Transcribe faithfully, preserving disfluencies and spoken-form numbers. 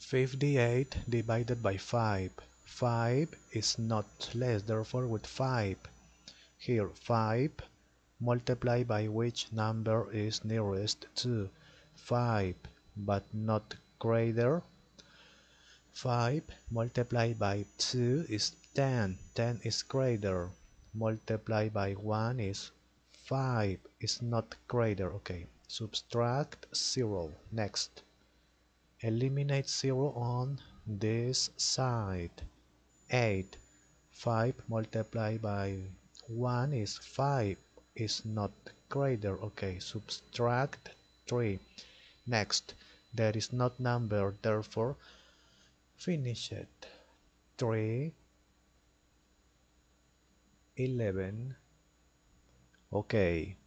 fifty-eight divided by five. five is not less, therefore with five. Here five multiplied by which number is nearest to five but not greater. five multiplied by two is ten. ten is greater. Multiplied by one is five. Is not greater. Okay. Subtract zero. Next. Eliminate zero on this side. eight. five multiplied by one is five. Is not greater. Okay. Subtract three. Next. There is not number, therefore finish it. three, eleven. Okay.